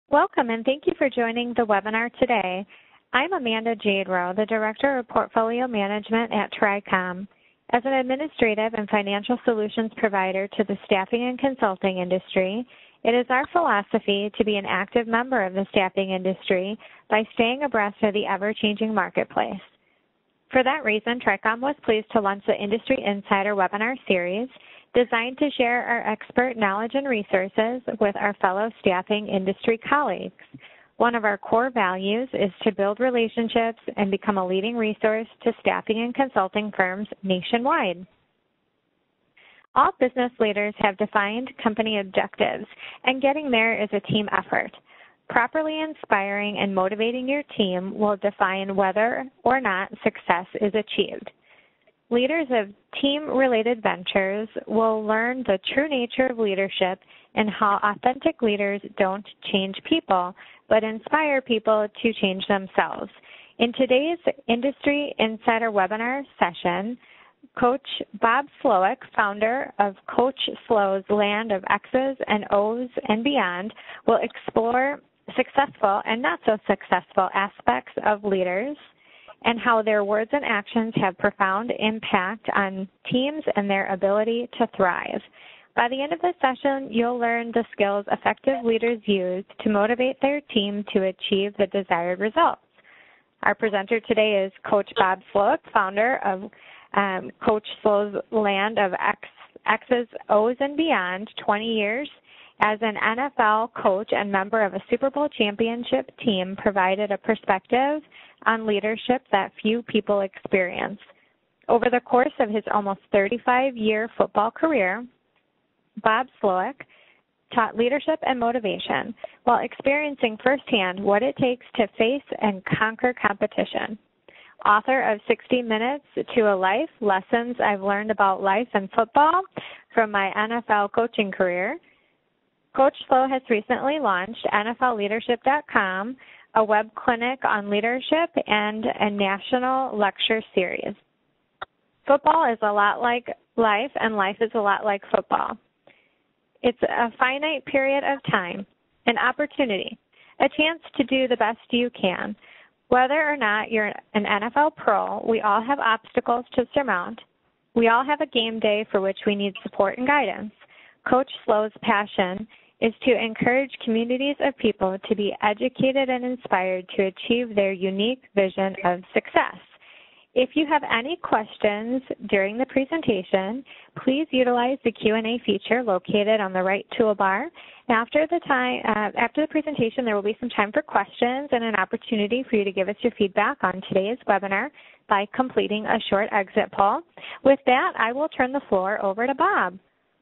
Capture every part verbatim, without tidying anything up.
Welcome and thank you for joining the webinar today. I'm Amanda Jadrow, the Director of Portfolio Management at TRICOM. As an administrative and financial solutions provider to the staffing and consulting industry, it is our philosophy to be an active member of the staffing industry by staying abreast of the ever-changing marketplace. For that reason, TRICOM was pleased to launch the Industry Insider webinar series designed to share our expert knowledge and resources with our fellow staffing industry colleagues. One of our core values is to build relationships and become a leading resource to staffing and consulting firms nationwide. All business leaders have defined company objectives, and getting there is a team effort. Properly inspiring and motivating your team will define whether or not success is achieved. Leaders of team-related ventures will learn the true nature of leadership and how authentic leaders don't change people, but inspire people to change themselves. In today's Industry Insider webinar session, Coach Bob Slowik, founder of Coach Slow's Land of X's and O's and Beyond, will explore successful and not so successful aspects of leaders and how their words and actions have profound impact on teams and their ability to thrive. By the end of the session, you'll learn the skills effective leaders use to motivate their team to achieve the desired results. Our presenter today is Coach Bob Slowik, founder of um, Coach Slow's Land of X, X's, O's, and Beyond, twenty years as an N F L coach and member of a Super Bowl championship team, provided a perspective on leadership that few people experience. Over the course of his almost thirty-five year football career, Bob Slowik taught leadership and motivation while experiencing firsthand what it takes to face and conquer competition. Author of sixty minutes to a Life, Lessons I've Learned About Life and Football from My N F L Coaching Career, Coach Slow has recently launched N F L Leadership dot com, a web clinic on leadership, and a national lecture series. Football is a lot like life, and life is a lot like football. It's a finite period of time, an opportunity, a chance to do the best you can. Whether or not you're an N F L pro, we all have obstacles to surmount. We all have a game day for which we need support and guidance. Coach Slow's passion is to encourage communities of people to be educated and inspired to achieve their unique vision of success. If you have any questions during the presentation, please utilize the Q and A feature located on the right toolbar. After the, time, uh, after the presentation, there will be some time for questions and an opportunity for you to give us your feedback on today's webinar by completing a short exit poll. With that, I will turn the floor over to Bob.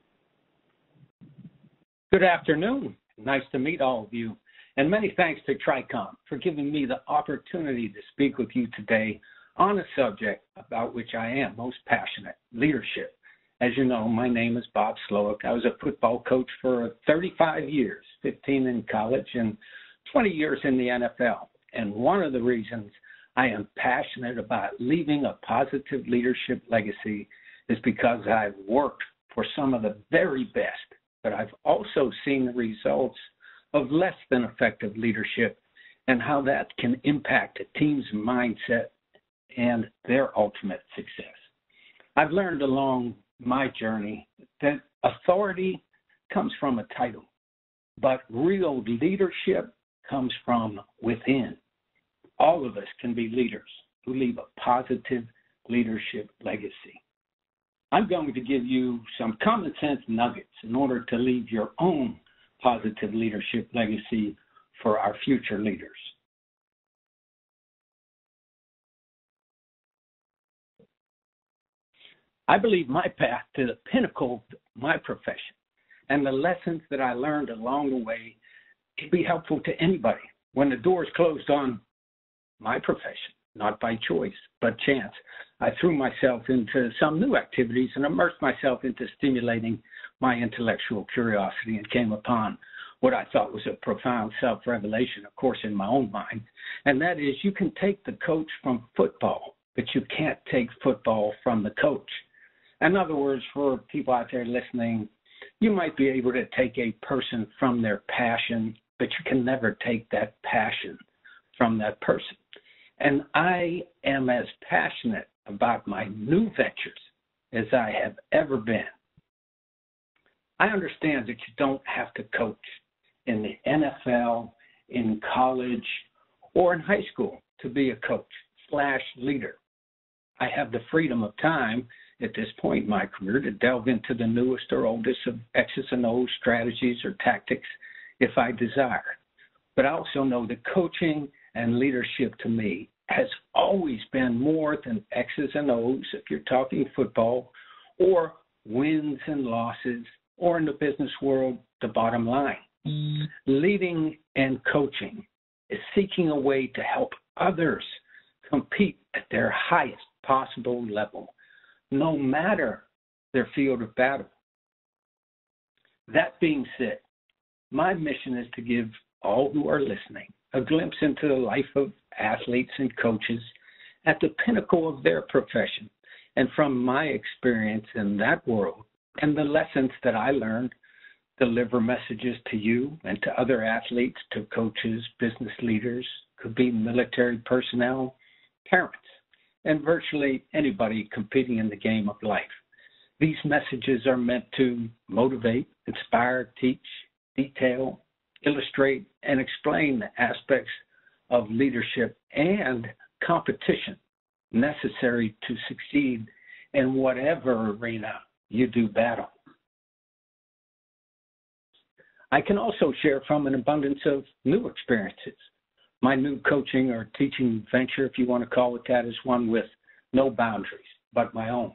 Good afternoon. Nice to meet all of you. And many thanks to TRICOM for giving me the opportunity to speak with you today on a subject about which I am most passionate, leadership. As you know, my name is Bob Slowik. I was a football coach for thirty-five years, fifteen in college and twenty years in the N F L. And one of the reasons I am passionate about leaving a positive leadership legacy is because I've worked for some of the very best, but I've also seen the results of less than effective leadership and how that can impact a team's mindset and their ultimate success. I've learned along my journey that authority comes from a title, but real leadership comes from within. All of us can be leaders who leave a positive leadership legacy. I'm going to give you some common sense nuggets in order to leave your own positive leadership legacy for our future leaders. I believe my path to the pinnacle of my profession and the lessons that I learned along the way can be helpful to anybody when the doors closed on my profession, not by choice, but chance. I threw myself into some new activities and immersed myself into stimulating my intellectual curiosity and came upon what I thought was a profound self-revelation, of course, in my own mind, and that is you can take the coach from football, but you can't take football from the coach. In other words, for people out there listening, you might be able to take a person from their passion but you can never take that passion from that person. And I am as passionate about my new ventures as I have ever been. I understand that you don't have to coach in the N F L, in college, or in high school to be a coach slash leader. I have the freedom of time at this point in my career to delve into the newest or oldest of X's and O's strategies or tactics if I desire. But I also know that coaching and leadership to me has always been more than X's and O's if you're talking football, or wins and losses, or in the business world, the bottom line. Mm. Leading and coaching is seeking a way to help others compete at their highest possible level, no matter their field of battle. That being said, my mission is to give all who are listening a glimpse into the life of athletes and coaches at the pinnacle of their profession, and from my experience in that world and the lessons that I learned, deliver messages to you and to other athletes, to coaches, business leaders, could be military personnel, parents, and virtually anybody competing in the game of life. These messages are meant to motivate, inspire, teach, detail, illustrate, and explain the aspects of leadership and competition necessary to succeed in whatever arena you do battle. I can also share from an abundance of new experiences. My new coaching or teaching venture, if you want to call it that, is one with no boundaries but my own.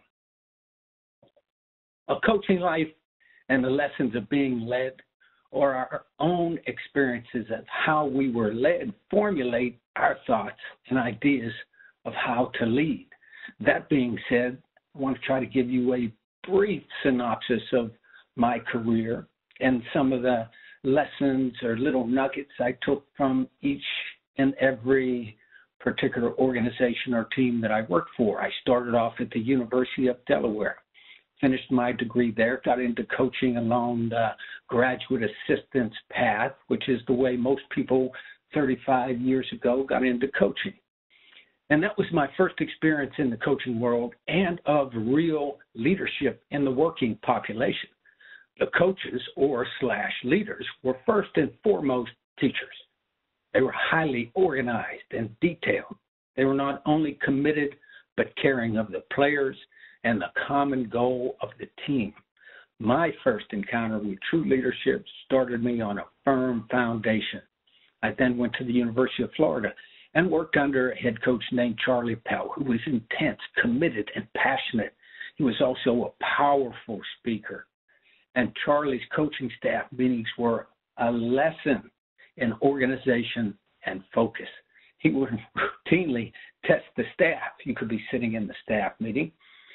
A coaching life and the lessons of being led, or our own experiences of how we were led, formulate our thoughts and ideas of how to lead. That being said, I want to try to give you a brief synopsis of my career and some of the lessons or little nuggets I took from each and every particular organization or team that I worked for. I started off at the University of Delaware, finished my degree there, got into coaching along the graduate assistance path, which is the way most people thirty-five years ago got into coaching. And that was my first experience in the coaching world and of real leadership in the working population. The coaches or slash leaders were first and foremost teachers. They were highly organized and detailed. They were not only committed, but caring of the players and the common goal of the team. My first encounter with true leadership started me on a firm foundation. I then went to the University of Florida and worked under a head coach named Charlie Pell, who was intense, committed, and passionate. He was also a powerful speaker. And Charlie's coaching staff meetings were a lesson in organization and focus. He would routinely test the staff. You could be sitting in the staff meeting.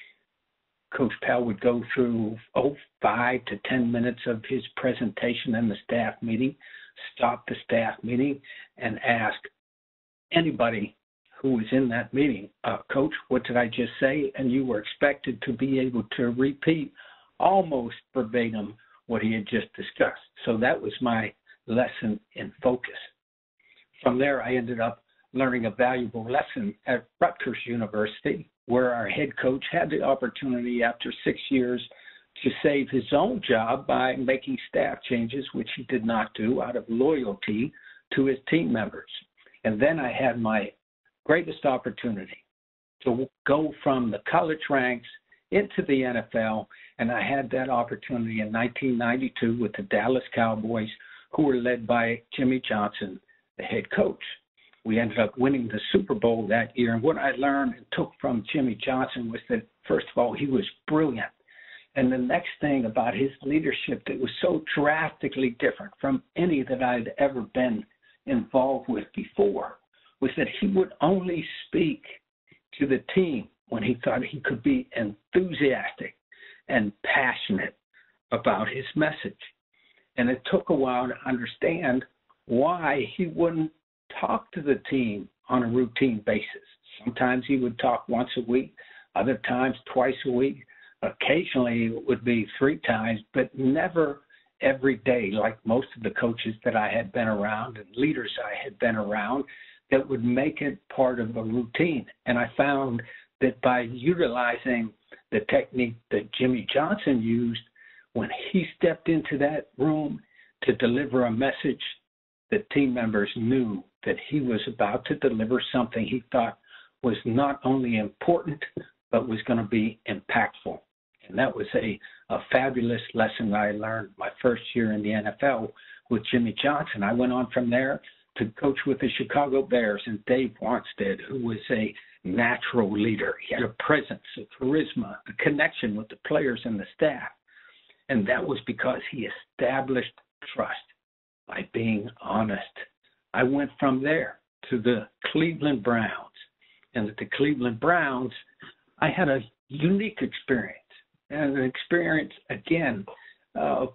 Coach Pell would go through oh, five to ten minutes of his presentation in the staff meeting, stop the staff meeting, and ask anybody who was in that meeting, uh, Coach, what did I just say? And you were expected to be able to repeat almost verbatim what he had just discussed. So that was my lesson in focus. From there, I ended up learning a valuable lesson at Rutgers University, where our head coach had the opportunity after six years to save his own job by making staff changes, which he did not do out of loyalty to his team members. And then I had my greatest opportunity to go from the college ranks into the N F L, and I had that opportunity in nineteen ninety-two with the Dallas Cowboys, who were led by Jimmy Johnson, the head coach. We ended up winning the Super Bowl that year, and what I learned and took from Jimmy Johnson was that, first of all, he was brilliant. And the next thing about his leadership that was so drastically different from any that I'd ever been involved with before was that he would only speak to the team when he thought he could be enthusiastic and passionate about his message. And it took a while to understand why he wouldn't talk to the team on a routine basis. Sometimes he would talk once a week, other times twice a week. Occasionally it would be three times, but never every day, like most of the coaches that I had been around and leaders I had been around, that would make it part of a routine. And I found that by utilizing the technique that Jimmy Johnson used, when he stepped into that room to deliver a message, the team members knew that he was about to deliver something he thought was not only important, but was going to be impactful. And that was a, a fabulous lesson I learned my first year in the N F L with Jimmy Johnson. I went on from there to coach with the Chicago Bears and Dave Wannstedt, who was a natural leader. He had a presence, a charisma, a connection with the players and the staff. And that was because he established trust by being honest. I went from there to the Cleveland Browns. And at the Cleveland Browns, I had a unique experience. And an experience, again, uh,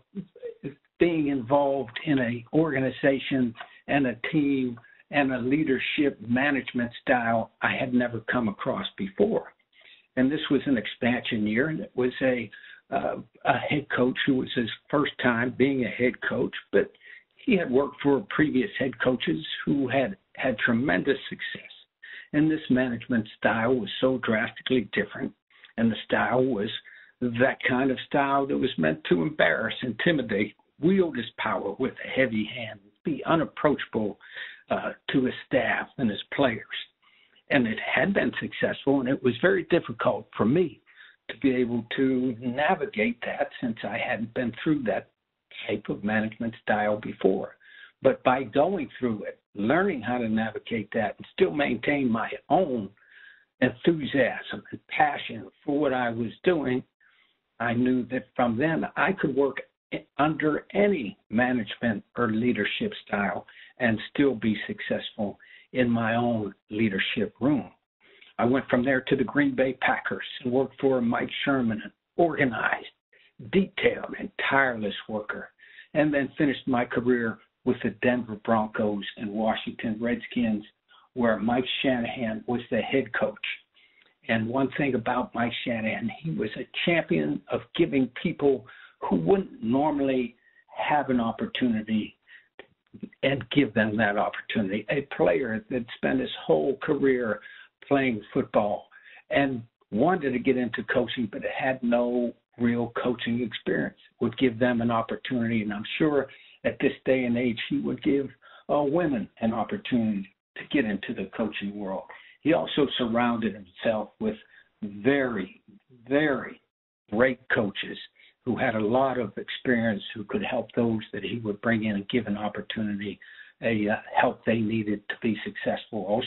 being involved in an organization and a team and a leadership management style I had never come across before. And this was an expansion year, and it was a uh, a head coach who was his first time being a head coach, but he had worked for previous head coaches who had had tremendous success. And this management style was so drastically different, and the style was that kind of style that was meant to embarrass, intimidate, wield his power with a heavy hand, be unapproachable uh, to his staff and his players. And it had been successful, and it was very difficult for me to be able to navigate that since I hadn't been through that type of management style before. But by going through it, learning how to navigate that and still maintain my own enthusiasm and passion for what I was doing, I knew that from then I could work under any management or leadership style and still be successful in my own leadership room. I went from there to the Green Bay Packers and worked for Mike Sherman, an organized, detailed, and tireless worker, and then finished my career with the Denver Broncos and Washington Redskins, where Mike Shanahan was the head coach. And one thing about Mike Shanahan, he was a champion of giving people who wouldn't normally have an opportunity and give them that opportunity. A player that spent his whole career playing football and wanted to get into coaching but had no real coaching experience would give them an opportunity. And I'm sure at this day and age he would give uh, women an opportunity to get into the coaching world. He also surrounded himself with very, very great coaches who had a lot of experience, who could help those that he would bring in and give an opportunity, a uh, help they needed to be successful also.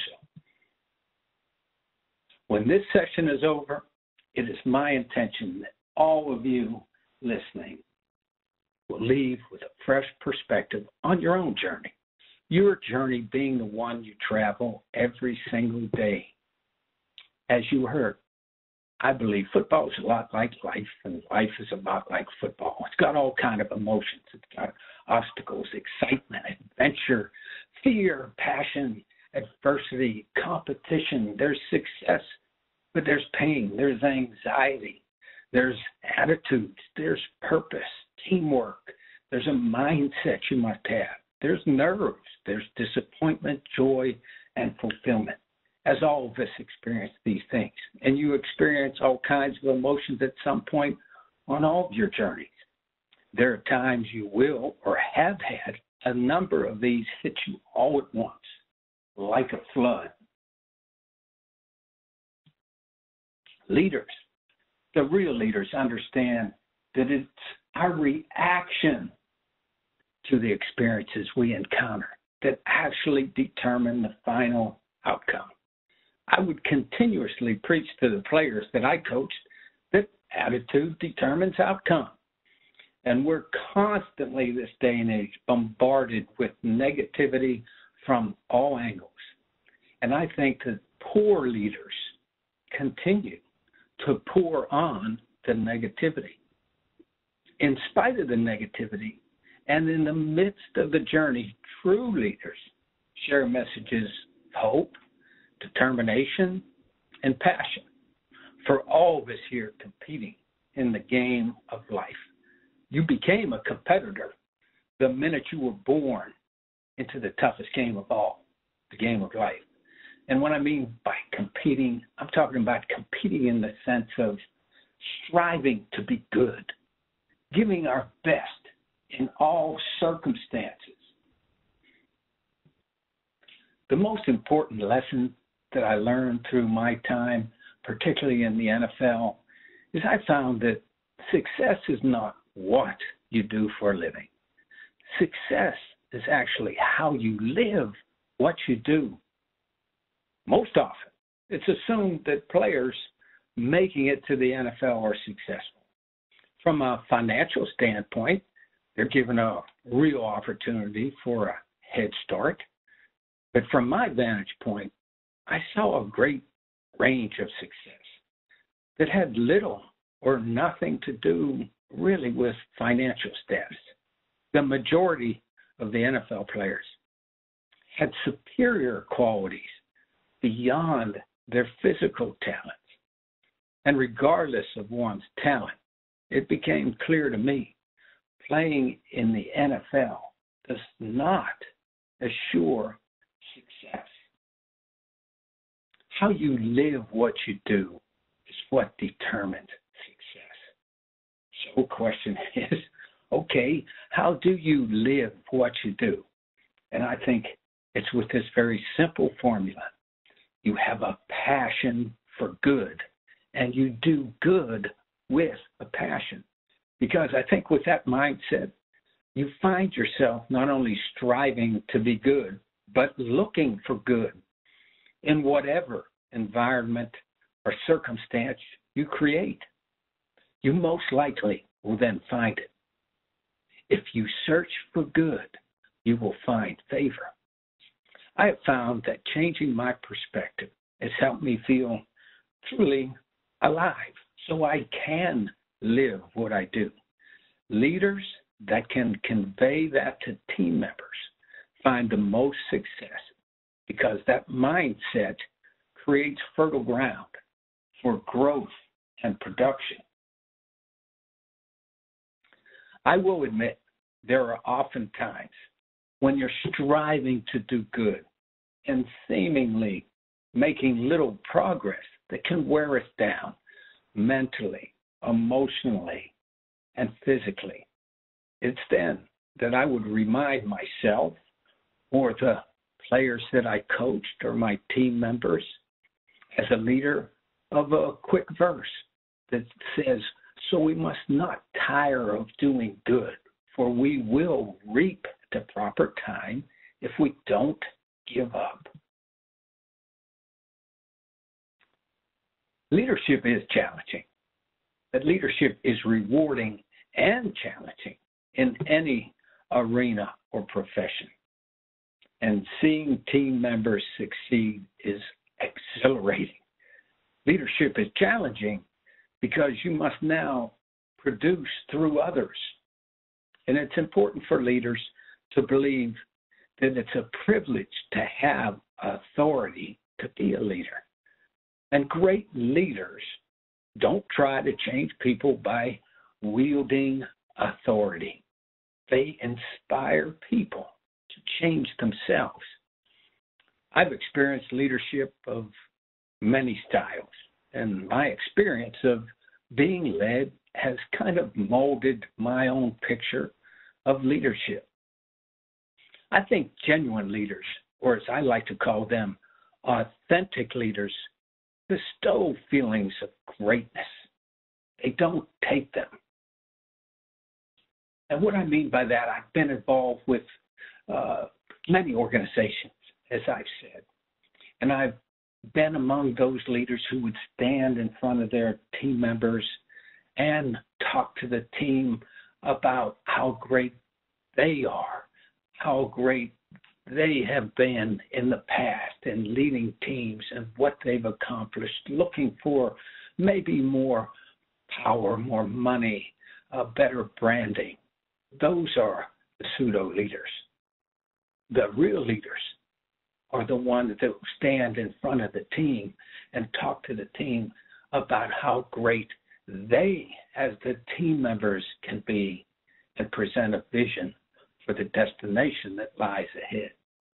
When this session is over, it is my intention that all of you listening will leave with a fresh perspective on your own journey. Your journey being the one you travel every single day. As you heard, I believe football is a lot like life, and life is a lot like football. It's got all kinds of emotions. It's got obstacles, excitement, adventure, fear, passion, adversity, competition. There's success, but there's pain. There's anxiety. There's attitudes. There's purpose, teamwork. There's a mindset you must have. There's nerves. There's disappointment, joy, and fulfillment. As all of us experience these things, and you experience all kinds of emotions at some point on all of your journeys. There are times you will or have had a number of these hit you all at once, like a flood. Leaders, the real leaders, understand that it's our reaction to the experiences we encounter that actually determine the final outcome. I would continuously preach to the players that I coached that attitude determines outcome. And we're constantly, this day and age, bombarded with negativity from all angles. And I think that poor leaders continue to pour on the negativity. In spite of the negativity, and in the midst of the journey, true leaders share messages of hope, determination, and passion for all of us here competing in the game of life. You became a competitor the minute you were born into the toughest game of all, the game of life. And what I mean by competing, I'm talking about competing in the sense of striving to be good, giving our best in all circumstances. The most important lesson that I learned through my time, particularly in the N F L, is I found that success is not what you do for a living. Success is actually how you live what you do. Most often, it's assumed that players making it to the N F L are successful. From a financial standpoint, they're given a real opportunity for a head start. But from my vantage point, I saw a great range of success that had little or nothing to do really with financial status. The majority of the N F L players had superior qualities beyond their physical talents. And regardless of one's talent, it became clear to me playing in the N F L does not assure success. How you live what you do is what determines success. So the question is, okay, how do you live what you do? And I think it's with this very simple formula. You have a passion for good, and you do good with a passion. Because I think with that mindset, you find yourself not only striving to be good, but looking for good in whatever environment or circumstance you create. You most likely will then find it. If you search for good, you will find favor. I have found that changing my perspective has helped me feel truly alive so I can live what I do. Leaders that can convey that to team members find the most success because that mindset creates fertile ground for growth and production. I will admit there are often times when you're striving to do good and seemingly making little progress that can wear us down mentally, emotionally, and physically. It's then that I would remind myself or the players that I coached or my team members as a leader of a quick verse that says, "So we must not tire of doing good, for we will reap at the proper time if we don't give up." Leadership is challenging, but leadership is rewarding and challenging in any arena or profession. And seeing team members succeed is exhilarating. Leadership is challenging because you must now produce through others. And it's important for leaders to believe that it's a privilege to have authority to be a leader. And great leaders don't try to change people by wielding authority. They inspire people to change themselves. I've experienced leadership of many styles, and my experience of being led has kind of molded my own picture of leadership. I think genuine leaders, or as I like to call them, authentic leaders, bestow feelings of greatness. They don't take them. And what I mean by that, I've been involved with uh, many organizations, as I've said, and I've been among those leaders who would stand in front of their team members and talk to the team about how great they are, how great they have been in the past in leading teams and what they've accomplished, looking for maybe more power, more money, uh, better branding. Those are the pseudo-leaders. The real leaders are the ones that stand in front of the team and talk to the team about how great they, as the team members, can be and present a vision for the destination that lies ahead.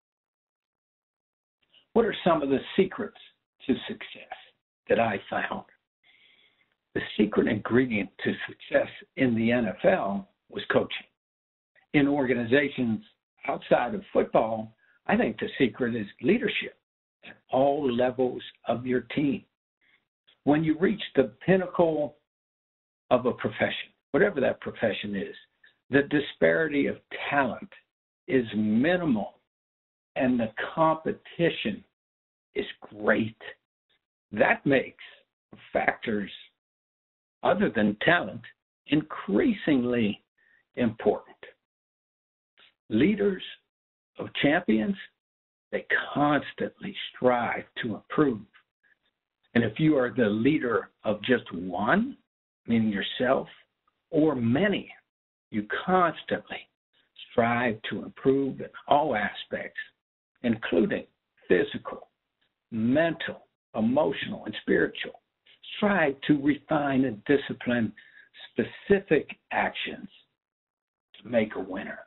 What are some of the secrets to success that I found? The secret ingredient to success in the N F L was coaching. In organizations outside of football, I think the secret is leadership at all levels of your team. When you reach the pinnacle of a profession, whatever that profession is, the disparity of talent is minimal and the competition is great. That makes factors other than talent increasingly important. Leaders of champions, they constantly strive to improve. And if you are the leader of just one, meaning yourself, or many, you constantly strive to improve in all aspects, including physical, mental, emotional, and spiritual. Strive to refine and discipline specific actions to make a winner.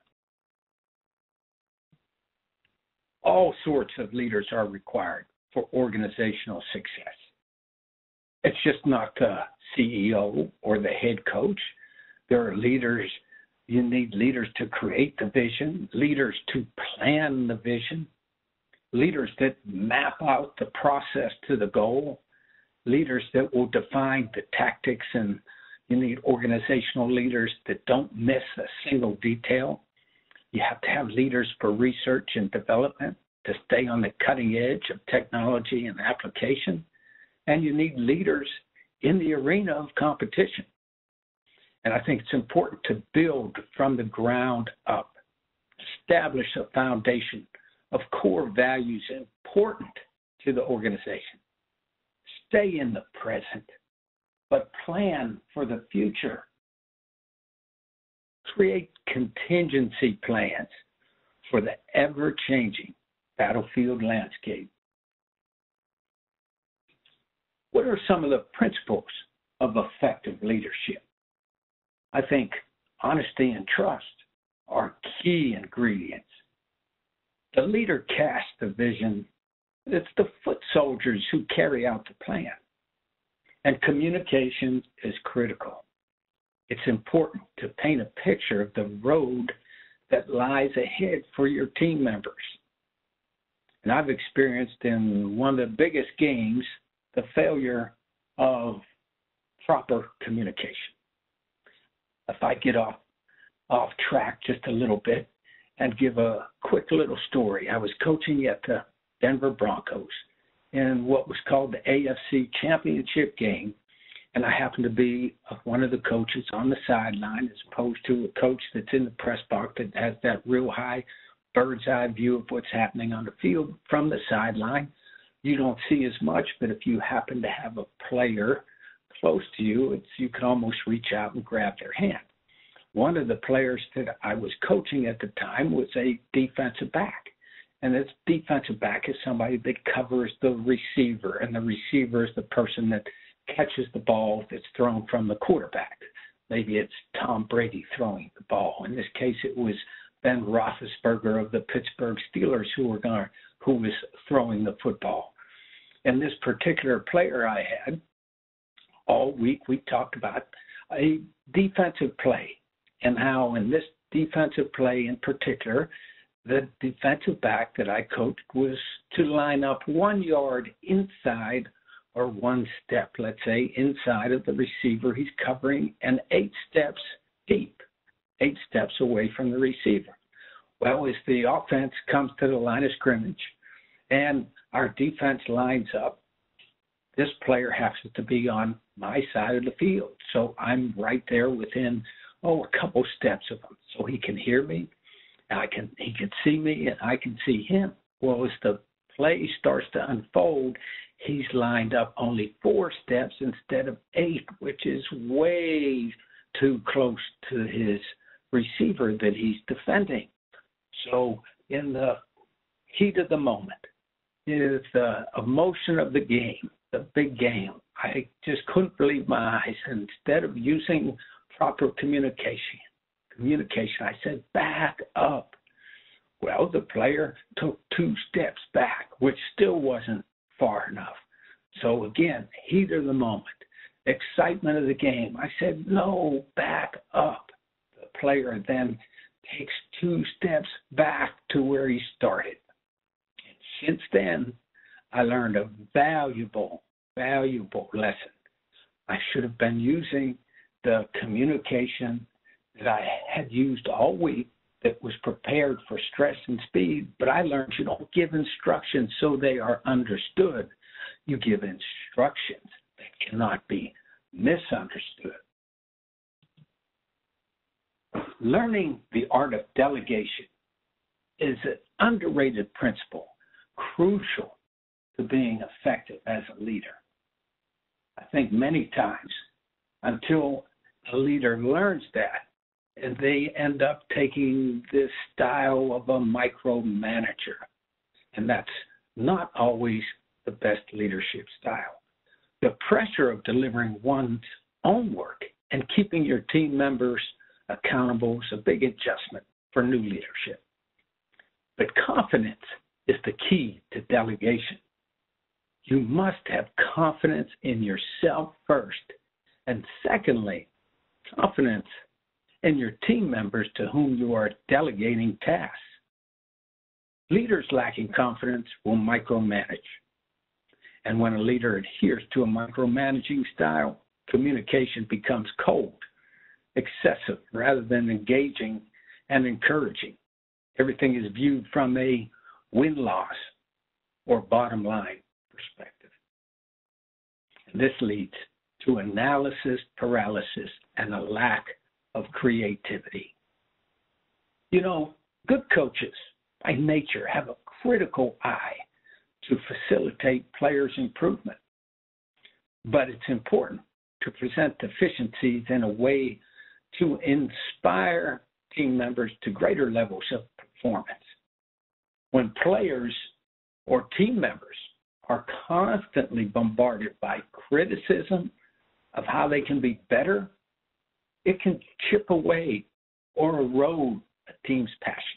All sorts of leaders are required for organizational success. It's just not the C E O or the head coach. There are leaders, you need leaders to create the vision, leaders to plan the vision, leaders that map out the process to the goal, leaders that will define the tactics, and you need organizational leaders that don't miss a single detail. You have to have leaders for research and development to stay on the cutting edge of technology and application. And you need leaders in the arena of competition. And I think it's important to build from the ground up, establish a foundation of core values important to the organization. Stay in the present, but plan for the future. Create contingency plans for the ever-changing battlefield landscape. What are some of the principles of effective leadership? I think honesty and trust are key ingredients. The leader casts the vision. It's the foot soldiers who carry out the plan. And communication is critical. It's important to paint a picture of the road that lies ahead for your team members. And I've experienced in one of the biggest games the failure of proper communication. If I get off off track just a little bit and give a quick little story. I was coaching at the Denver Broncos in what was called the A F C Championship game, and I happened to be one of the coaches on the sideline as opposed to a coach that's in the press box that has that real high bird's eye view of what's happening on the field from the sideline. You don't see as much, but if you happen to have a player close to you, it's, you can almost reach out and grab their hand. One of the players that I was coaching at the time was a defensive back. And this defensive back is somebody that covers the receiver, and the receiver is the person that catches the ball that's thrown from the quarterback. Maybe it's Tom Brady throwing the ball. In this case, it was Ben Roethlisberger of the Pittsburgh Steelers who were going, who was throwing the football. And this particular player I had, all week we talked about a defensive play and how in this defensive play in particular, the defensive back that I coached was to line up one yard inside or one step, let's say, inside of the receiver he's covering and eight steps deep, eight steps away from the receiver. Well, as the offense comes to the line of scrimmage and our defense lines up, this player happens to be on my side of the field. So I'm right there within, oh, a couple steps of him. So he can hear me, and I can, he can see me, and I can see him. Well, as the play starts to unfold, he's lined up only four steps instead of eight, which is way too close to his receiver that he's defending. So in the heat of the moment, is the emotion of the game, the big game, I just couldn't believe my eyes. And instead of using proper communication, communication. I said, back up. Well, the player took two steps back, which still wasn't far enough. So again, heat of the moment, excitement of the game. I said, no, back up. The player then takes two steps back to where he started. And since then, I learned a valuable, valuable lesson. I should have been using the communication that I had used all week that was prepared for stress and speed, but I learned you don't give instructions so they are understood. You give instructions that cannot be misunderstood. Learning the art of delegation is an underrated principle, crucial to being effective as a leader. I think many times until a leader learns that, and they end up taking this style of a micromanager, and that's not always the best leadership style. The pressure of delivering one's own work and keeping your team members accountable is a big adjustment for new leadership. But confidence is the key to delegation. You must have confidence in yourself first, and secondly, confidence in your team members to whom you are delegating tasks. Leaders lacking confidence will micromanage. And when a leader adheres to a micromanaging style, communication becomes cold, excessive, rather than engaging and encouraging. Everything is viewed from a win-loss or bottom line perspective. And this leads to analysis paralysis and a lack of creativity. You know, good coaches by nature have a critical eye to facilitate players' improvement. But it's important to present deficiencies in a way to inspire team members to greater levels of performance. When players or team members are constantly bombarded by criticism of how they can be better, it can chip away or erode a team's passion.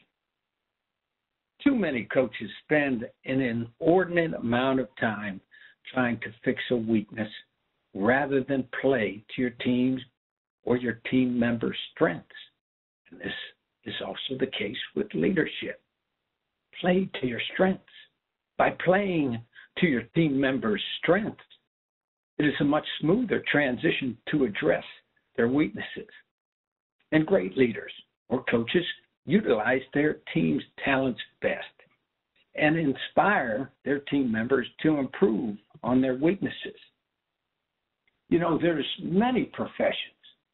Too many coaches spend an inordinate amount of time trying to fix a weakness rather than play to your team's or your team members' strengths. And this is also the case with leadership. Play to your strengths. By playing to your team members' strengths, it is a much smoother transition to address their weaknesses. And great leaders or coaches utilize their team's talents best and inspire their team members to improve on their weaknesses. You know, there's many professions,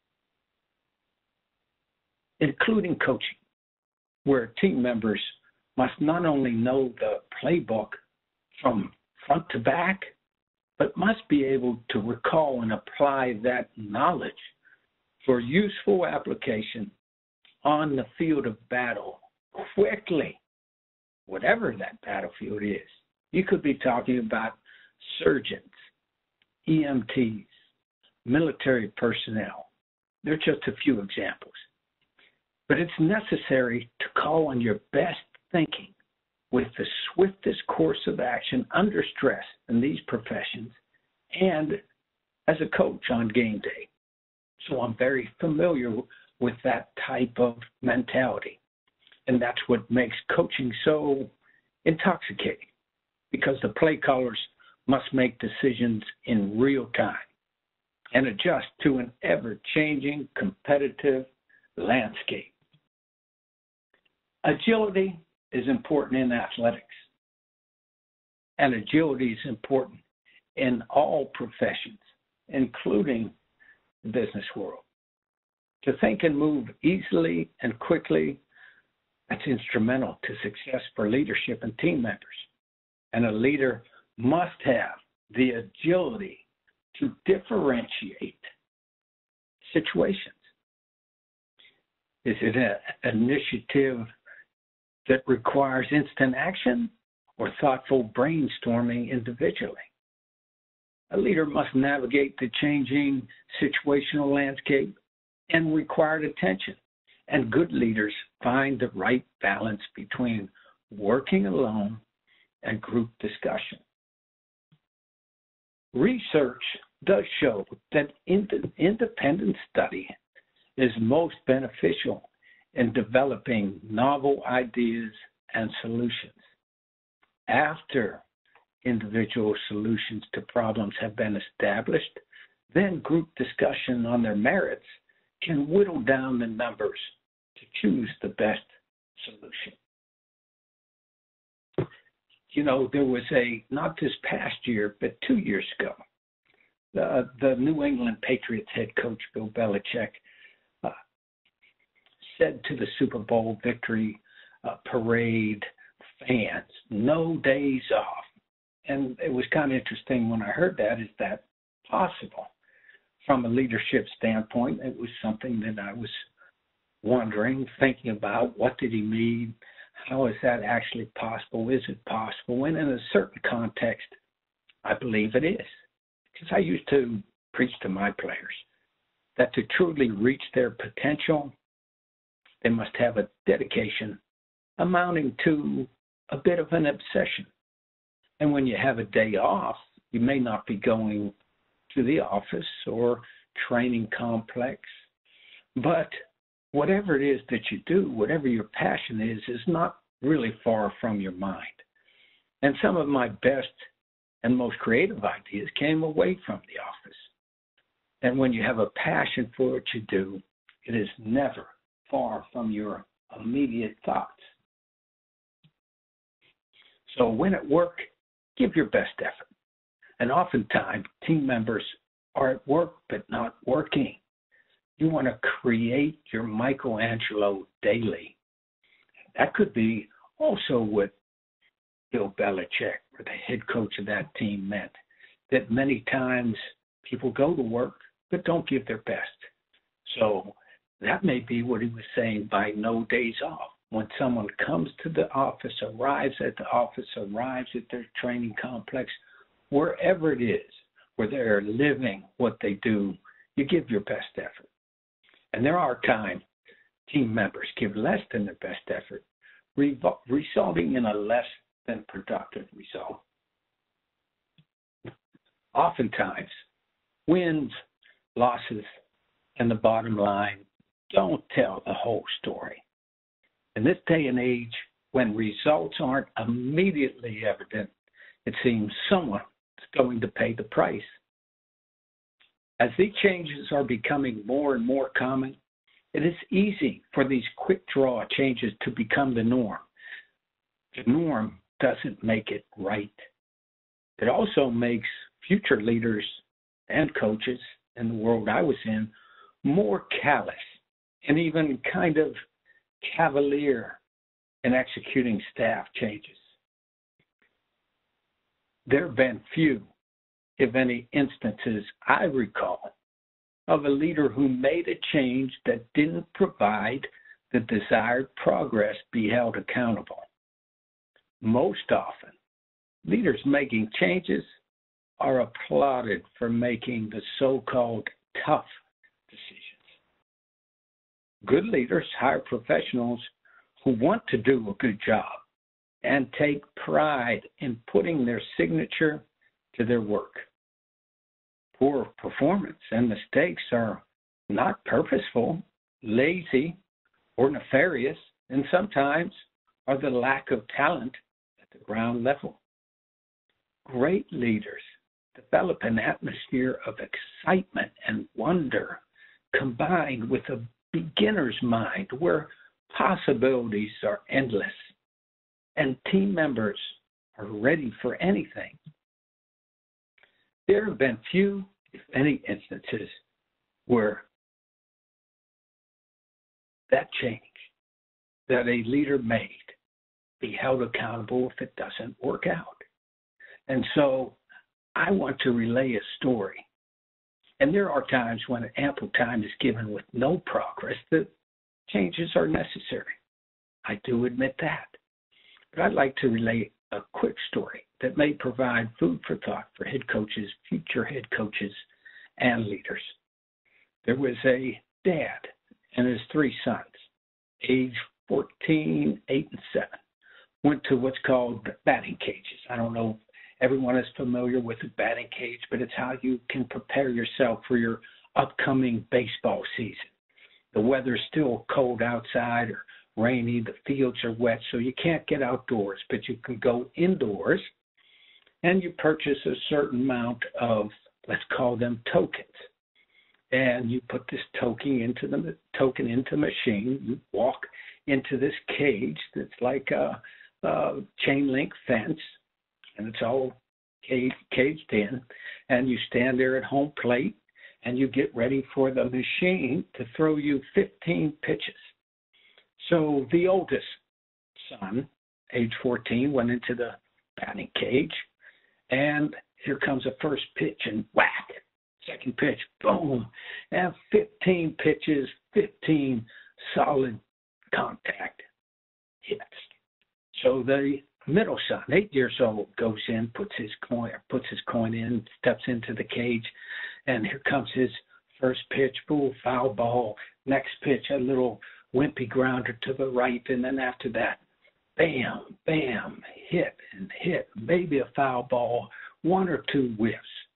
including coaching, where team members must not only know the playbook from front to back, but must be able to recall and apply that knowledge for useful application on the field of battle quickly, whatever that battlefield is. You could be talking about surgeons, E M Ts, military personnel. They're just a few examples. But it's necessary to call on your best thinking with the swiftest course of action under stress in these professions and as a coach on game day. So I'm very familiar with that type of mentality. And that's what makes coaching so intoxicating, because the play callers must make decisions in real time and adjust to an ever-changing competitive landscape. Agility is important in athletics, and agility is important in all professions, including the business world. To think and move easily and quickly, that's instrumental to success for leadership and team members. And a leader must have the agility to differentiate situations. Is it an initiative that requires instant action or thoughtful brainstorming individually? A leader must navigate the changing situational landscape and required attention and good leaders find the right balance between working alone and group discussion. Research does show that independent study is most beneficial in developing novel ideas and solutions. After individual solutions to problems have been established, then group discussion on their merits can whittle down the numbers to choose the best solution. You know, there was a, not this past year, but two years ago, the, the New England Patriots head coach, Bill Belichick, uh, said to the Super Bowl victory uh, parade fans, no days off. And it was kind of interesting when I heard that. Is that possible? From a leadership standpoint, it was something that I was wondering, thinking about. What did he mean? How is that actually possible? Is it possible? And in a certain context, I believe it is. Because I used to preach to my players that to truly reach their potential, they must have a dedication amounting to a bit of an obsession. And when you have a day off, you may not be going to the office or training complex, but whatever it is that you do, whatever your passion is, is not really far from your mind. And some of my best and most creative ideas came away from the office. And when you have a passion for what you do, it is never far from your immediate thoughts. So when at work, give your best effort. And oftentimes, team members are at work but not working. You want to create your Michelangelo daily. That could be also what Bill Belichick, or the head coach of that team, meant, that many times people go to work but don't give their best. So that may be what he was saying by no days off. When someone comes to the office, arrives at the office, arrives at their training complex, wherever it is, where they're living what they do, you give your best effort. And there are times team members give less than their best effort, resulting in a less than productive result. Oftentimes, wins, losses, and the bottom line don't tell the whole story. In this day and age, when results aren't immediately evident, it seems someone is going to pay the price. As these changes are becoming more and more common, it is easy for these quick draw changes to become the norm. The norm doesn't make it right. It also makes future leaders and coaches in the world I was in more callous and even kind of cavalier in executing staff changes. There have been few, if any, instances I recall of a leader who made a change that didn't provide the desired progress be held accountable. Most often, leaders making changes are applauded for making the so-called tough decisions. Good leaders hire professionals who want to do a good job and take pride in putting their signature to their work. Poor performance and mistakes are not purposeful, lazy, or nefarious, and sometimes are the lack of talent at the ground level. Great leaders develop an atmosphere of excitement and wonder combined with a beginner's mind where possibilities are endless and team members are ready for anything. There have been few, if any, instances where that change that a leader made be held accountable if it doesn't work out. And so I want to relay a story. And there are times when ample time is given with no progress that changes are necessary. I do admit that. But I'd like to relay a quick story that may provide food for thought for head coaches, future head coaches, and leaders. There was a dad and his three sons, age fourteen, eight, and seven, went to what's called batting cages. I don't know if everyone is familiar with the batting cage, but it's how you can prepare yourself for your upcoming baseball season. The weather's still cold outside or rainy, the fields are wet, so you can't get outdoors, but you can go indoors and you purchase a certain amount of, let's call them tokens. And you put this token into the token into the machine. You walk into this cage that's like a, a chain link fence, and it's all caged, caged in. And you stand there at home plate, and you get ready for the machine to throw you fifteen pitches. So the oldest son, age fourteen, went into the batting cage, and here comes a first pitch, and whack. Second pitch, boom, and fifteen pitches, fifteen solid contact hits. So the middle son, eight years old, goes in, puts his coin, puts his coin in, steps into the cage, and here comes his first pitch, boom, foul ball. Next pitch, a little wimpy grounder to the right, and then after that, bam, bam, hit and hit, maybe a foul ball, one or two whiffs.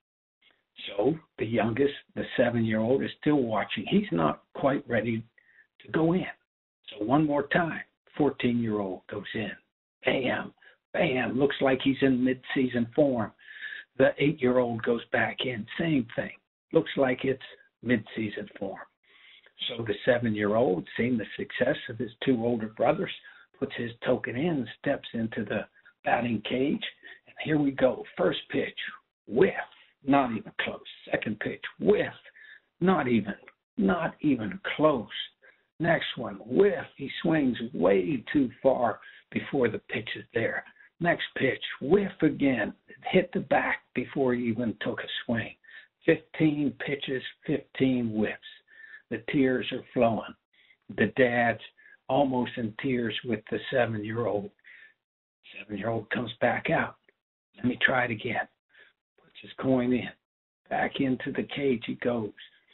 So the youngest, the seven-year-old, is still watching. He's not quite ready to go in. So one more time, fourteen-year-old goes in. Bam, bam, looks like he's in mid-season form. The eight-year-old goes back in, same thing. Looks like it's mid-season form. So the seven-year-old, seeing the success of his two older brothers, puts his token in, steps into the batting cage, and here we go. First pitch, whiff. Not even close. Second pitch, whiff. Not even, not even close. Next one, whiff. He swings way too far before the pitch is there. Next pitch, whiff again. Hit the back before he even took a swing. fifteen pitches, fifteen whiffs. The tears are flowing. The dad's almost in tears with the seven-year-old. Seven-year-old comes back out. Let me try it again. His coin in, back into the cage he goes.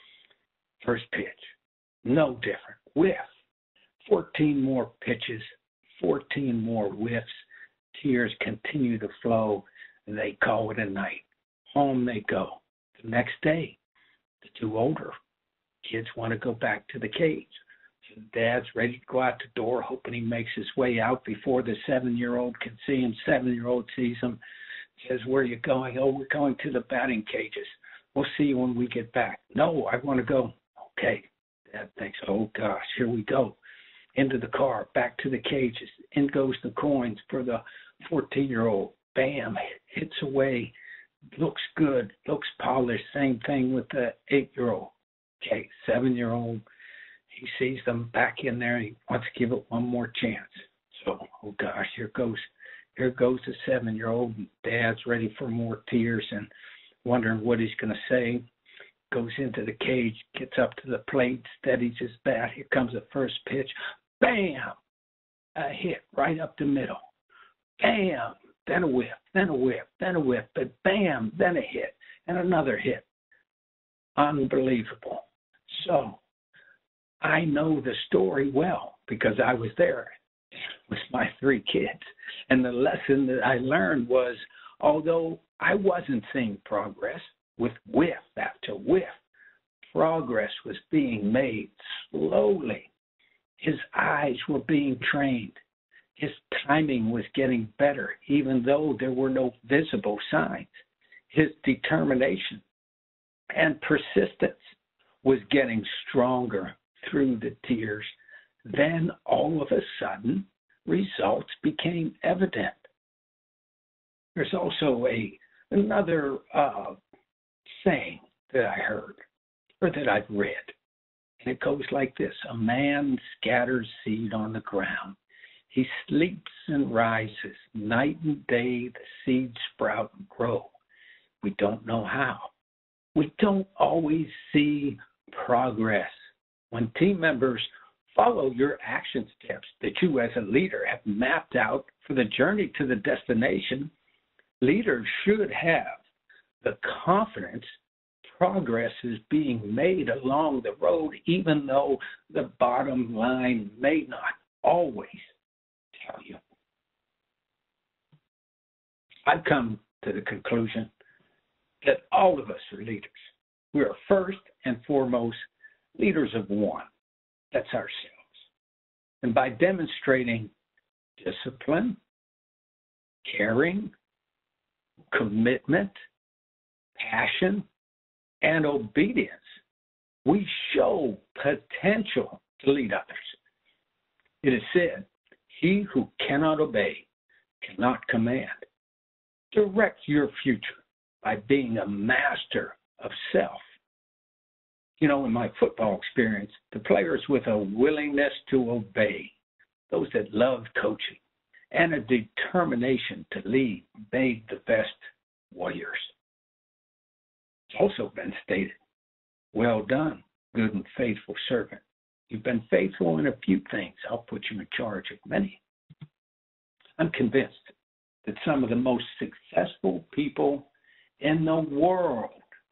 First pitch, no different. Whiff. fourteen more pitches, fourteen more whiffs. Tears continue to flow, and they call it a night. Home they go. The next day, the two older kids want to go back to the cage. So the dad's ready to go out the door, hoping he makes his way out before the seven-year-old can see him. Seven-year-old sees him. Says, where are you going? Oh, we're going to the batting cages. We'll see you when we get back. No, I want to go. Okay. Dad thinks, oh, gosh, here we go. Into the car, back to the cages. In goes the coins for the fourteen-year-old. Bam, hits away. Looks good, looks polished. Same thing with the eight-year-old. Okay, seven-year-old. He sees them back in there. He wants to give it one more chance. So, oh, gosh, here goes. Here goes the seven-year-old. Dad's ready for more tears and wondering what he's going to say. Goes into the cage, gets up to the plate, steadies his bat. Here comes the first pitch. Bam! A hit right up the middle. Bam! Then a whiff, then a whiff, then a whiff. But bam! Then a hit and another hit. Unbelievable. So I know the story well because I was there with my three kids. And the lesson that I learned was, although I wasn't seeing progress with whiff after whiff, progress was being made slowly. His eyes were being trained. His timing was getting better, even though there were no visible signs. His determination and persistence was getting stronger through the tears. Then all of a sudden, results became evident. There's also a another uh, saying that I heard or that I've read, and it goes like this: a man scatters seed on the ground. He sleeps and rises. Night and day the seeds sprout and grow. We don't know how. We don't always see progress. When team members follow your action steps that you as a leader have mapped out for the journey to the destination, leaders should have the confidence, progress is being made along the road, even though the bottom line may not always tell you. I've come to the conclusion that all of us are leaders. We are first and foremost leaders of one. That's ourselves. And by demonstrating discipline, caring, commitment, passion, and obedience, we show potential to lead others. It is said, he who cannot obey cannot command. Direct your future by being a master of self. You know, in my football experience, the players with a willingness to obey, those that loved coaching, and a determination to lead made the best warriors. It's also been stated, well done, good and faithful servant. You've been faithful in a few things. I'll put you in charge of many. I'm convinced that some of the most successful people in the world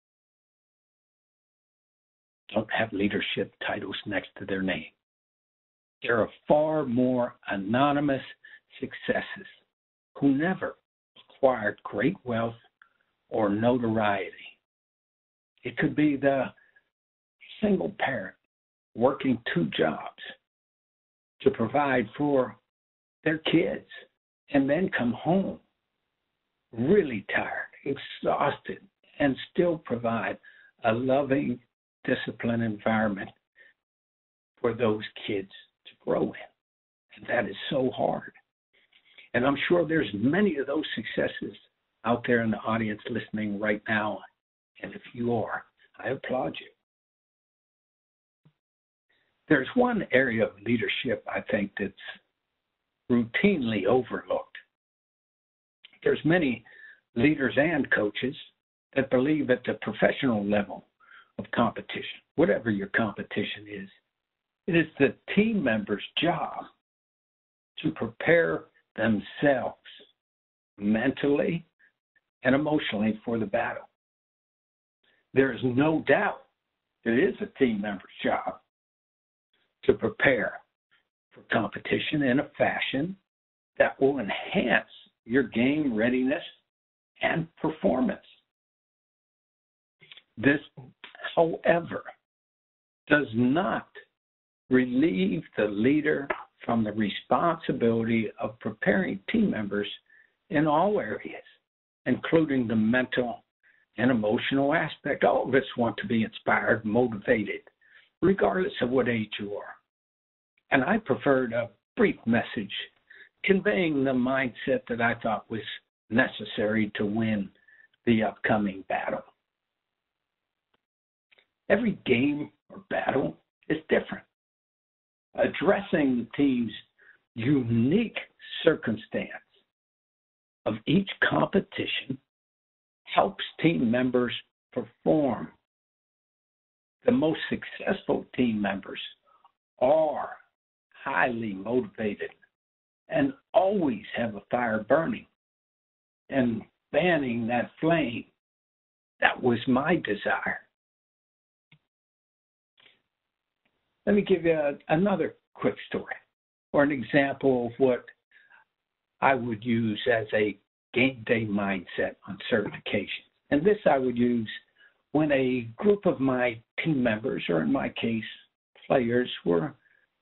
don't have leadership titles next to their name. There are far more anonymous successes who never acquired great wealth or notoriety. It could be the single parent working two jobs to provide for their kids and then come home really tired, exhausted, and still provide a loving, disciplined environment for those kids to grow in. And that is so hard. And I'm sure there's many of those successes out there in the audience listening right now. And if you are, I applaud you. There's one area of leadership I think that's routinely overlooked. There's many leaders and coaches that believe at the professional level of competition, whatever your competition is, it is the team member's job to prepare themselves mentally and emotionally for the battle. There is no doubt it is a team member's job to prepare for competition in a fashion that will enhance your game readiness and performance. This, however, does not relieve the leader from the responsibility of preparing team members in all areas, including the mental and emotional aspect. All of us want to be inspired, motivated, regardless of what age you are. And I preferred a brief message conveying the mindset that I thought was necessary to win the upcoming battle. Every game or battle is different. Addressing the team's unique circumstance of each competition helps team members perform. The most successful team members are highly motivated and always have a fire burning. And fanning that flame, that was my desire. Let me give you a, another quick story or an example of what I would use as a game day mindset on certain occasions. And this I would use when a group of my team members, or in my case, players, were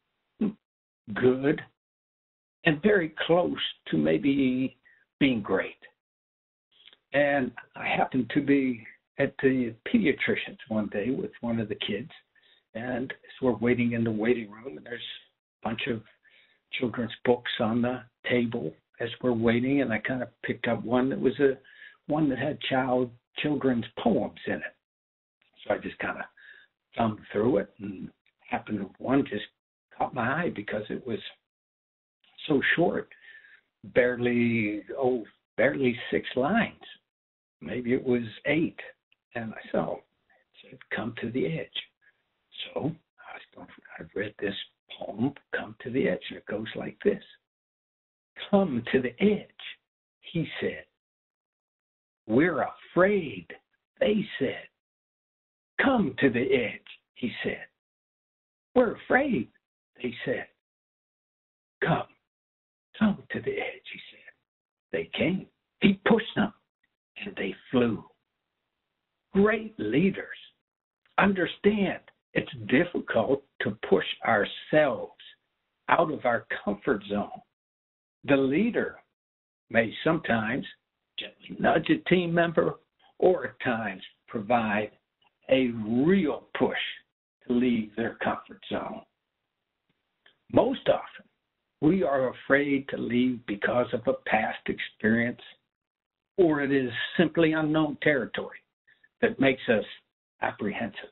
good and very close to maybe being great. And I happened to be at the pediatrician's one day with one of the kids, and as we're waiting in the waiting room, and there's a bunch of children's books on the table as we're waiting, and I kind of picked up one that was a one that had child children's poems in it. So I just kind of thumbed through it, and happened to one just caught my eye because it was so short, barely oh barely six lines. Maybe it was eight, and I saw it said, "Come to the edge." So I was going. I read this poem, "Come to the edge," and it goes like this: "Come to the edge," he said. "We're afraid," they said. Come to the edge, he said. We're afraid, they said. Come, come to the edge, he said. They came. He pushed them, and they flew. Great leaders understand it's difficult to push ourselves out of our comfort zone. The leader may sometimes gently nudge a team member or at times provide a real push to leave their comfort zone. Most often, we are afraid to leave because of a past experience, or it is simply unknown territory that makes us apprehensive.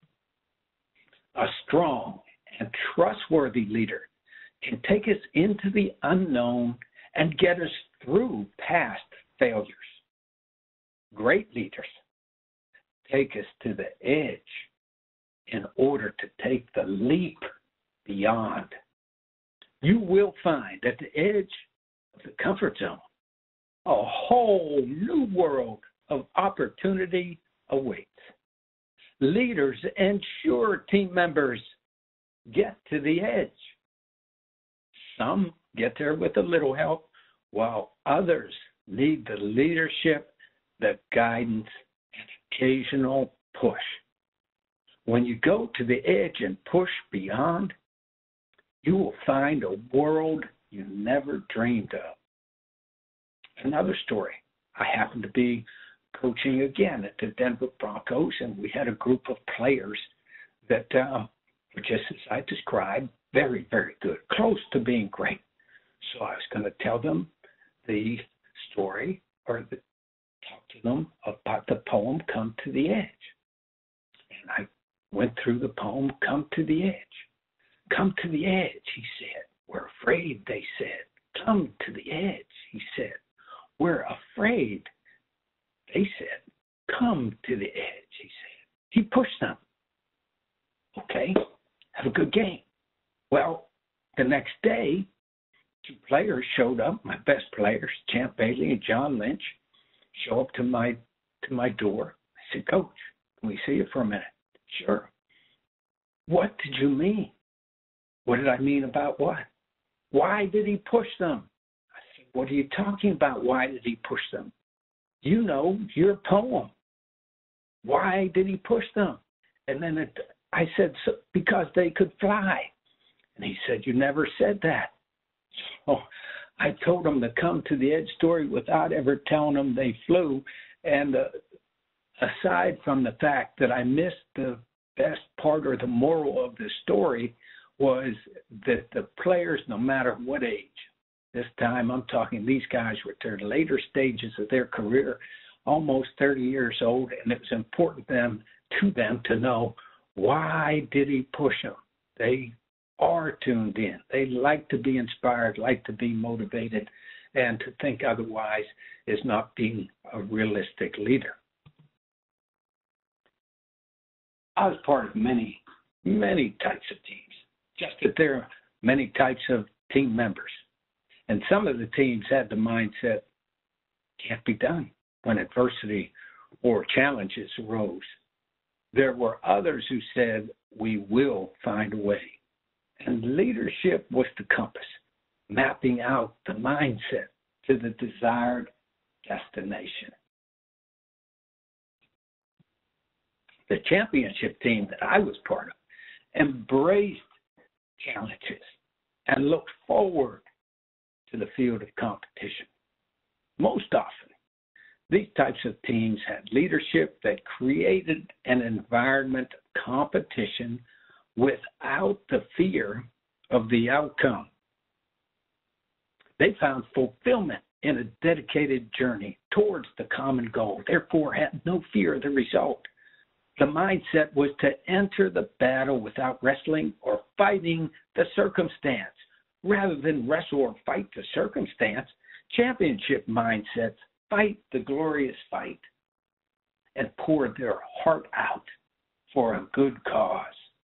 A strong and trustworthy leader can take us into the unknown and get us through past failures. Great leaders take us to the edge in order to take the leap beyond. You will find at the edge of the comfort zone a whole new world of opportunity awaits. Leaders ensure team members get to the edge. Some get there with a little help, while others need the leadership, the guidance, and occasional push. When you go to the edge and push beyond, you will find a world you never dreamed of. Another story. I happened to be coaching again at the Denver Broncos, and we had a group of players that uh, were just as I described, very, very good, close to being great. So I was going to tell them the story or the, talk to them about the poem, Come to the Edge. And I went through the poem, Come to the Edge. Come to the edge, he said. We're afraid, they said. Come to the edge, he said. We're afraid, they said. Come to the edge, he said. He pushed them. Okay, have a good game. Well, the next day, two players showed up, my best players, Champ Bailey and John Lynch, show up to my to my door. I said, Coach, can we see you for a minute? Sure. What did you mean? What did I mean about what? Why did he push them? I said, what are you talking about? Why did he push them? You know, your poem. Why did he push them? And then it, I said, so, because they could fly. And he said, you never said that. So I told him the Come to the Edge story without ever telling them they flew. And uh, aside from the fact that I missed the best part or the moral of the story, was that the players, no matter what age, this time I'm talking these guys were at their later stages of their career, almost thirty years old, and it was important them, to them to know, why did he push them? They are tuned in. They like to be inspired, like to be motivated, and to think otherwise is not being a realistic leader. I was part of many, many types of teams. Just that there are many types of team members. And some of the teams had the mindset, can't be done when adversity or challenges arose. There were others who said, we will find a way. And leadership was the compass, mapping out the mindset to the desired destination. The championship team that I was part of embraced challenges and looked forward to the field of competition. Most often, these types of teams had leadership that created an environment of competition without the fear of the outcome. They found fulfillment in a dedicated journey towards the common goal, therefore had no fear of the result. The mindset was to enter the battle without wrestling or fighting the circumstance. Rather than wrestle or fight the circumstance, championship mindsets fight the glorious fight and pour their heart out for a good cause.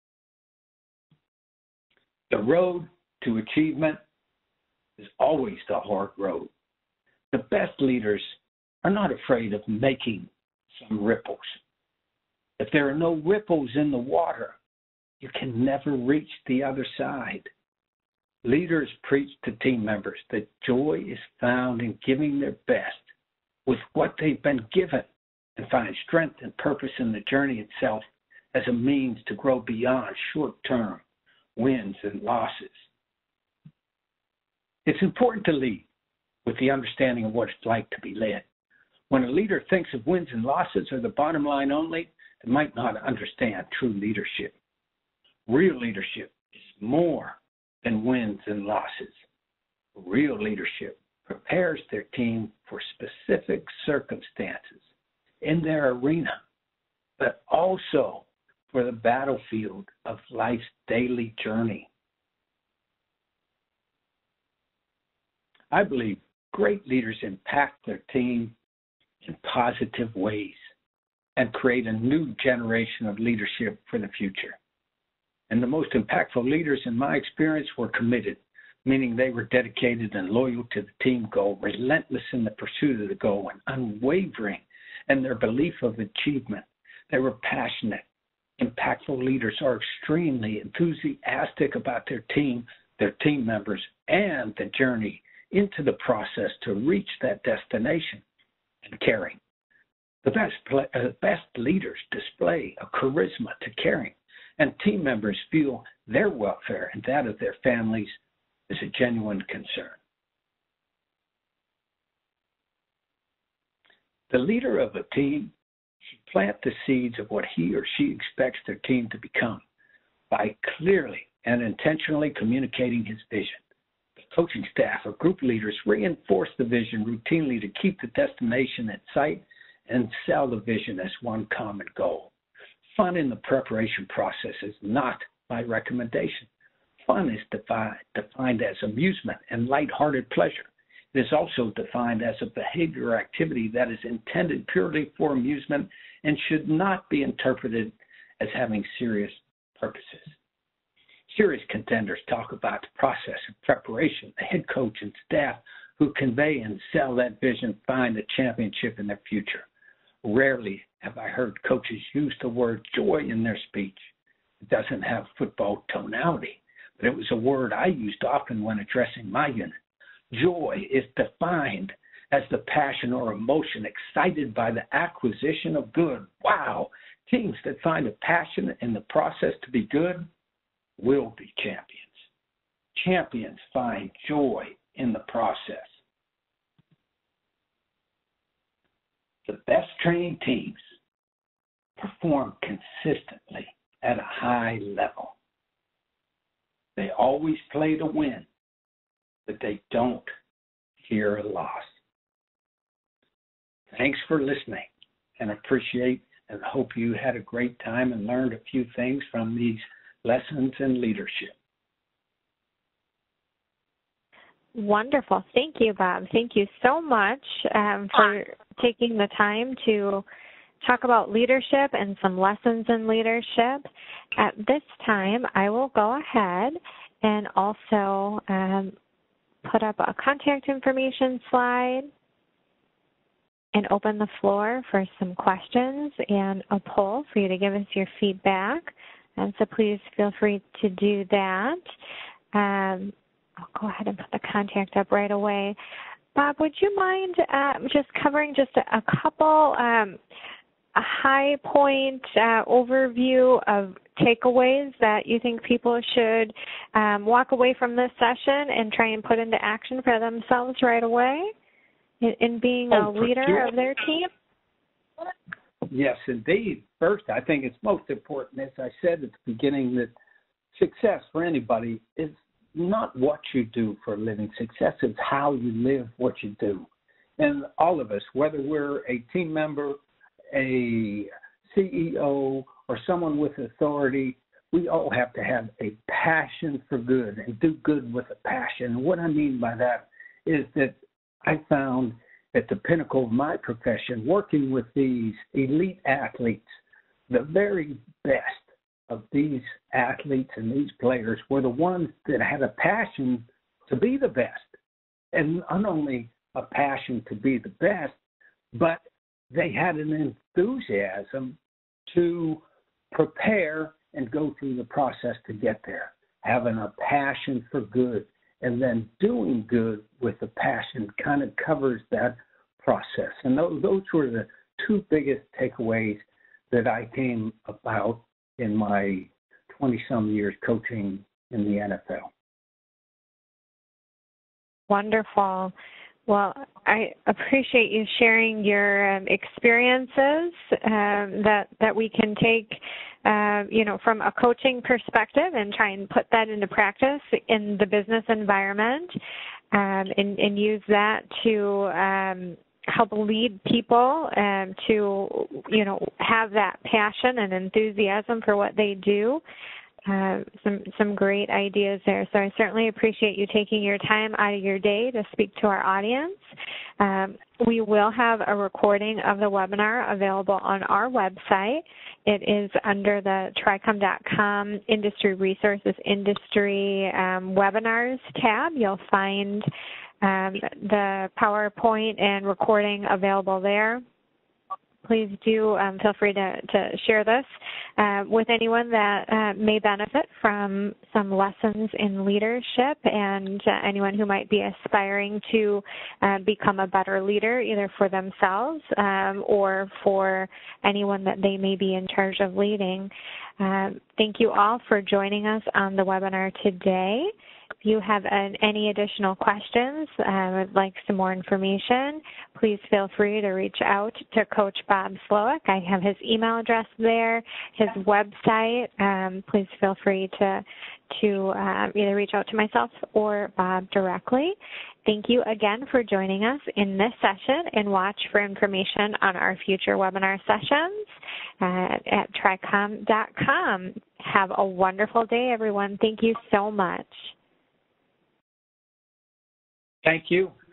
The road to achievement is always the hard road. The best leaders are not afraid of making some ripples. If there are no ripples in the water, you can never reach the other side. Leaders preach to team members that joy is found in giving their best with what they've been given and find strength and purpose in the journey itself as a means to grow beyond short-term wins and losses. It's important to lead with the understanding of what it's like to be led. When a leader thinks of wins and losses or the bottom line only, they might not understand true leadership. Real leadership is more than wins and losses. Real leadership prepares their team for specific circumstances in their arena, but also for the battlefield of life's daily journey. I believe great leaders impact their team in positive ways and create a new generation of leadership for the future. And the most impactful leaders in my experience were committed, meaning they were dedicated and loyal to the team goal, relentless in the pursuit of the goal, and unwavering in their belief of achievement. They were passionate. Impactful leaders are extremely enthusiastic about their team, their team members, and the journey into the process to reach that destination, and caring. The best, uh, best leaders display a charisma to caring, and team members feel their welfare and that of their families is a genuine concern. The leader of a team should plant the seeds of what he or she expects their team to become by clearly and intentionally communicating his vision. The coaching staff or group leaders reinforce the vision routinely to keep the destination in sight and sell the vision as one common goal. Fun in the preparation process is not my recommendation. Fun is defined, defined as amusement and lighthearted pleasure. It is also defined as a behavior or activity that is intended purely for amusement and should not be interpreted as having serious purposes. Serious contenders talk about the process of preparation. The head coach and staff who convey and sell that vision find a championship in their future. Rarely have I heard coaches use the word joy in their speech. It doesn't have football tonality, but it was a word I used often when addressing my unit. Joy is defined as the passion or emotion excited by the acquisition of good. Wow! Teams that find a passion in the process to be good will be champions. Champions find joy in the process. The best trained teams perform consistently at a high level. They always play to win, but they don't fear a loss. Thanks for listening, and appreciate and hope you had a great time and learned a few things from these lessons in leadership. Wonderful. Thank you, Bob. Thank you so much um, for taking the time to talk about leadership and some lessons in leadership. At this time, I will go ahead and also um, put up a contact information slide and open the floor for some questions and a poll for you to give us your feedback. And so please feel free to do that. Um, I'll go ahead and put the contact up right away. Bob, would you mind uh, just covering just a, a couple, um, a high point uh, overview of takeaways that you think people should um, walk away from this session and try and put into action for themselves right away in, in being oh, a leader sure. of their team? Yes, indeed. First, I think it's most important, as I said at the beginning, that success for anybody is not what you do for a living. Success is how you live what you do. And all of us, whether we're a team member, a C E O, or someone with authority, we all have to have a passion for good and do good with a passion. What I mean by that is that I found at the pinnacle of my profession, working with these elite athletes, the very best of these athletes and these players were the ones that had a passion to be the best. And not only a passion to be the best, but they had an enthusiasm to prepare and go through the process to get there, having a passion for good, and then doing good with a passion kind of covers that process. And those, those were the two biggest takeaways that I came about in my twenty-some years coaching in the N F L. Wonderful. Well, I appreciate you sharing your um, experiences um, that that we can take, uh, you know, from a coaching perspective and try and put that into practice in the business environment, um, and, and use that to um, help lead people um, to, you know, have that passion and enthusiasm for what they do. Uh, some some great ideas there. So I certainly appreciate you taking your time out of your day to speak to our audience. Um, we will have a recording of the webinar available on our website. It is under the tricom dot com Industry Resources Industry um, Webinars tab. You'll find um, the PowerPoint and recording available there. Please do um, feel free to, to share this uh, with anyone that uh, may benefit from some lessons in leadership, and uh, anyone who might be aspiring to uh, become a better leader, either for themselves um, or for anyone that they may be in charge of leading. Uh, thank you all for joining us on the webinar today. If you have an, any additional questions, uh, would like some more information, please feel free to reach out to Coach Bob Slowik. I have his email address there, his website. Um, please feel free to, to uh, either reach out to myself or Bob directly. Thank you again for joining us in this session, and watch for information on our future webinar sessions uh, at tricom dot com. Have a wonderful day, everyone. Thank you so much. Thank you.